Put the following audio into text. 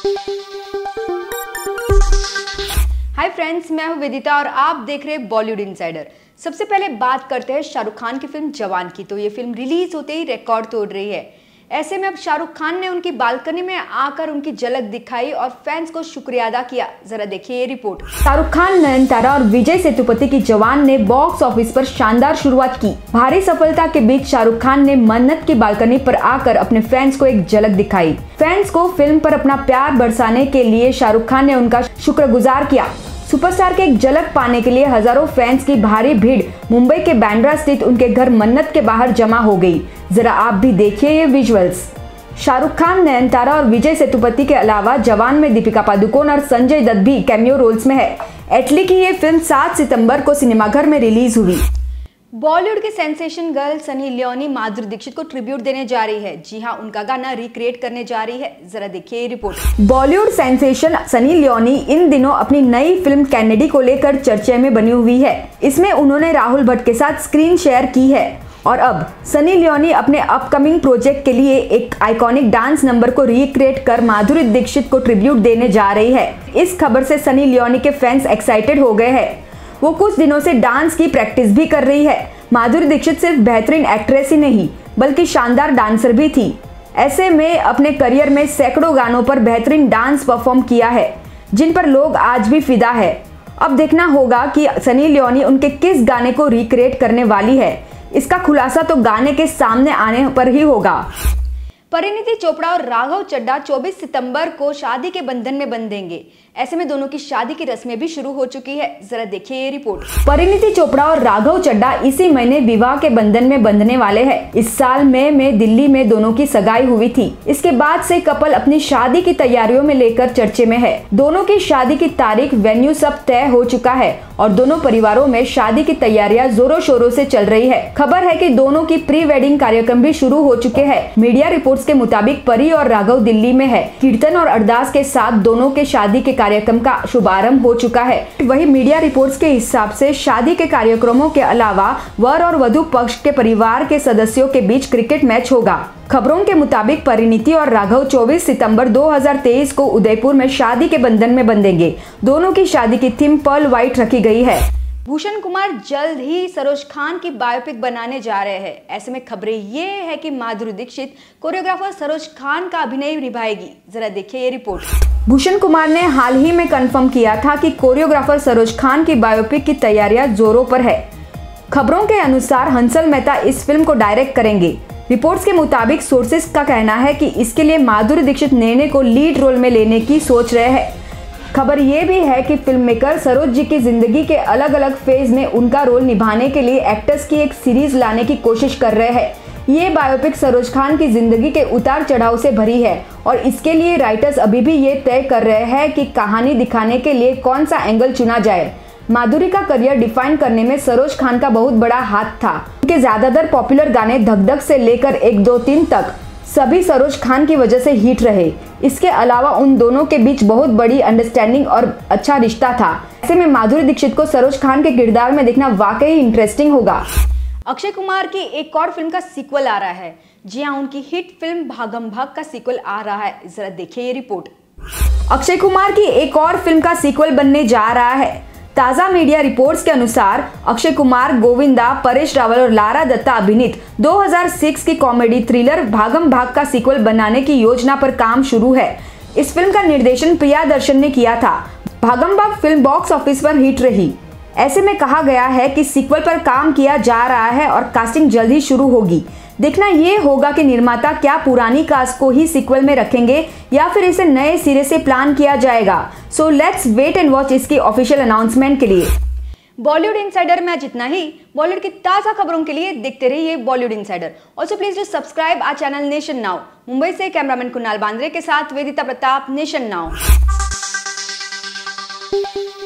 Hi friends, मैं हूं वेदिता और आप देख रहे हैं बॉलीवुड इनसाइडर। सबसे पहले बात करते हैं शाहरुख खान की फिल्म जवान की। तो ये फिल्म रिलीज होते ही रिकॉर्ड तोड़ रही है। ऐसे में अब शाहरुख खान ने उनकी बालकनी में आकर उनकी झलक दिखाई और फैंस को शुक्रिया अदा किया। जरा देखिए ये रिपोर्ट। शाहरुख खान, नयनतारा और विजय सेतुपति की जवान ने बॉक्स ऑफिस पर शानदार शुरुआत की। भारी सफलता के बीच शाहरुख खान ने मन्नत की बालकनी पर आकर अपने फैंस को एक झलक दिखाई। फैंस को फिल्म पर अपना प्यार बरसाने के लिए शाहरुख खान ने उनका शुक्रगुजार किया। सुपरस्टार के एक झलक पाने के लिए हजारों फैंस की भारी भीड़ मुंबई के बांद्रा स्थित उनके घर मन्नत के बाहर जमा हो गई। जरा आप भी देखिए ये विजुअल्स। शाहरुख खान, नयनतारा और विजय सेतुपति के अलावा जवान में दीपिका पादुकोण और संजय दत्त भी कैमियो रोल्स में है। एटली की ये फिल्म 7 सितंबर को सिनेमाघर में रिलीज हुई। बॉलीवुड के sensation girl Sunny Leone Madhuri Dixit को ट्रिब्यूट देने जा रही है। जी हाँ, उनका गाना रिक्रिएट करने जा रही है। जरा देखिए ये report. Bollywood sensation Sunny Leone इन दिनों अपनी नई फिल्म कैनेडी को लेकर चर्चे में बनी हुई है। इसमें उन्होंने राहुल भट्ट के साथ स्क्रीन शेयर की है और अब सनी लियोनी अपने अपकमिंग प्रोजेक्ट के लिए एक आइकॉनिक डांस नंबर को रिक्रिएट कर माधुरी दीक्षित को ट्रिब्यूट देने जा रही है। इस खबर से सनी लियोनी के फैंस एक्साइटेड हो गए हैं। वो कुछ दिनों से डांस की प्रैक्टिस भी कर रही है। माधुरी दीक्षित सिर्फ बेहतरीन एक्ट्रेस ही नहीं बल्कि शानदार डांसर भी थी। ऐसे में अपने करियर में सैकड़ों गानों पर बेहतरीन डांस परफॉर्म किया है जिन पर लोग आज भी फिदा है। अब देखना होगा कि सनी लियोनी उनके किस गाने को रिक्रिएट करने वाली है। इसका खुलासा तो गाने के सामने आने पर ही होगा। परिणीति चोपड़ा और राघव चड्ढा 24 सितंबर को शादी के बंधन में बंधेंगे। ऐसे में दोनों की शादी की रस्में भी शुरू हो चुकी है। जरा देखिए ये रिपोर्ट। परिणीति चोपड़ा और राघव चड्ढा इसी महीने विवाह के बंधन में बंधने वाले हैं। इस साल मई में दिल्ली में दोनों की सगाई हुई थी। इसके बाद से कपल अपनी शादी की तैयारियों में लेकर चर्चे में है। दोनों की शादी की तारीख, वेन्यू सब तय हो चुका है और दोनों परिवारों में शादी की तैयारियां जोरों शोरों से चल रही है। खबर है कि दोनों की प्री वेडिंग कार्यक्रम भी शुरू हो चुके हैं। मीडिया रिपोर्ट्स के मुताबिक परी और राघव दिल्ली में है। कीर्तन और अरदास के साथ दोनों के शादी के कार्यक्रम का शुभारंभ हो चुका है। वहीं मीडिया रिपोर्ट्स के हिसाब से शादी के कार्यक्रमों के अलावा वर और वधू पक्ष के परिवार के सदस्यों के बीच क्रिकेट मैच होगा। खबरों के मुताबिक परिणीति और राघव 24 सितंबर 2023 को उदयपुर में शादी के बंधन में बंधेंगे। दोनों की शादी की थीम पर्ल व्हाइट रखी गई है। भूषण कुमार जल्द ही सरोज खान की बायोपिक बनाने जा रहे हैं। ऐसे में खबरें ये है कि माधुरी दीक्षित कोरियोग्राफर सरोज खान का अभिनय निभाएगी। जरा देखिए ये रिपोर्ट। भूषण कुमार ने हाल ही में कंफर्म किया था कि कोरियोग्राफर सरोज खान की बायोपिक की तैयारियां जोरों पर है। खबरों के अनुसार हंसल मेहता इस फिल्म को डायरेक्ट करेंगे। रिपोर्ट्स के मुताबिक सोर्सेस का कहना है कि इसके लिए माधुरी दीक्षित निर्णय को लीड रोल में लेने की सोच रहे हैं। खबर ये भी है कि फिल्म मेकर सरोज जी की जिंदगी के अलग अलग फेज में उनका रोल निभाने के लिए एक्टर्स की एक सीरीज लाने की कोशिश कर रहे हैं। ये बायोपिक सरोज खान की जिंदगी के उतार चढ़ाव से भरी है और इसके लिए राइटर्स अभी भी ये तय कर रहे हैं कि कहानी दिखाने के लिए कौन सा एंगल चुना जाए। माधुरी का करियर डिफाइन करने में सरोज खान का बहुत बड़ा हाथ था। उनके ज्यादातर पॉपुलर गाने धक धक से लेकर 1 2 3 तक सभी सरोज खान की वजह से हिट रहे। इसके अलावा उन दोनों के बीच बहुत बड़ी अंडरस्टैंडिंग और अच्छा रिश्ता था। ऐसे में माधुरी दीक्षित को सरोज खान के किरदार में देखना वाकई इंटरेस्टिंग होगा। अक्षय कुमार की एक और फिल्म का सीक्वल आ रहा है। जी हाँ, उनकी हिट फिल्म भागम भाग का सीक्वल आ रहा है। जरा देखिए ये रिपोर्ट। अक्षय कुमार की एक और फिल्म का सीक्वल बनने जा रहा है। ताजा मीडिया रिपोर्ट्स के अनुसार अक्षय कुमार, गोविंदा, परेश रावल और लारा दत्ता अभिनीत 2006 की कॉमेडी थ्रिलर भागम भाग का सीक्वल बनाने की योजना पर काम शुरू है। इस फिल्म का निर्देशन प्रियदर्शन ने किया था। Bhagam Bhag film box office पर हिट रही। ऐसे में कहा गया है कि सीक्वल पर काम किया जा रहा है और कास्टिंग जल्द ही शुरू होगी। देखना ये होगा कि निर्माता क्या पुरानी कास्ट को ही सीक्वल में रखेंगे या फिर इसे नए सिरे से प्लान किया जाएगा। So let's wait and watch इसकी ऑफिशियल अनाउंसमेंट के लिए। बॉलीवुड इनसाइडर में आज इतना ही। बॉलीवुड की ताजा खबरों के लिए देखते रहिए Bollywood insider. Also please do subscribe our channel nation now. Mumbai से कैमरामैन कुणाल बांद्रे के साथ वेदिता प्रताप, नेशन नाउ।